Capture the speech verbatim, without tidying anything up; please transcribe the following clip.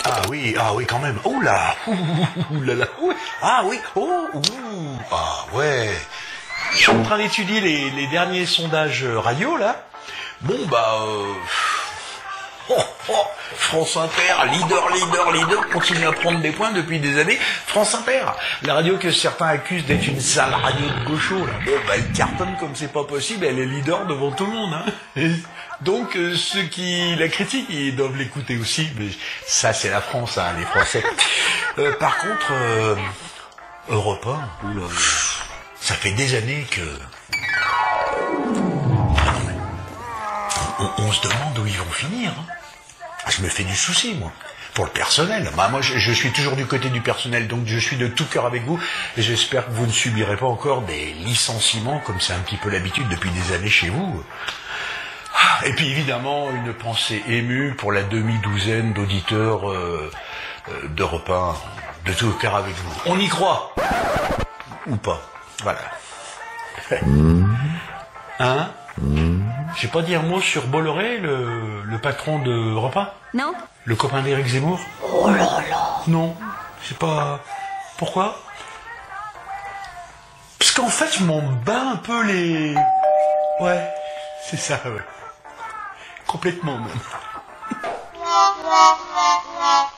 Ah oui, ah oui, quand même. Oh là, ouh, ouh là là. Ouh. Ah oui, oh, ouh, ah ouais. Je suis en train d'étudier les, les derniers sondages radio là. Bon bah, euh... oh, oh, France Inter, leader, leader, leader, continue à prendre des points depuis des années. France Inter, la radio que certains accusent d'être une sale radio de gauchos là. Bon bah elle cartonne comme c'est pas possible, elle est leader devant tout le monde. Hein. Et donc euh, ceux qui la critiquent, ils doivent l'écouter aussi. Mais ça c'est la France, hein, les Français. Euh, par contre, euh, Europe un, oula, ça fait des années que... On, on se demande où ils vont finir. Hein. Je me fais du souci, moi. Pour le personnel. Bah, moi, je, je suis toujours du côté du personnel, donc je suis de tout cœur avec vous. Et j'espère que vous ne subirez pas encore des licenciements, comme c'est un petit peu l'habitude depuis des années chez vous. Et puis, évidemment, une pensée émue pour la demi-douzaine d'auditeurs euh, euh, d'Europe un, de tout cœur avec vous. On y croit. Ou pas. Voilà. Hein? J'ai pas dit un mot sur Bolloré, le, le patron de Europe un? Non. Le copain d'Éric Zemmour? Oh là là. Non, c'est pas... Pourquoi? Parce qu'en fait, je m'en bats un peu les... Ouais, c'est ça, ouais. Complètement, même.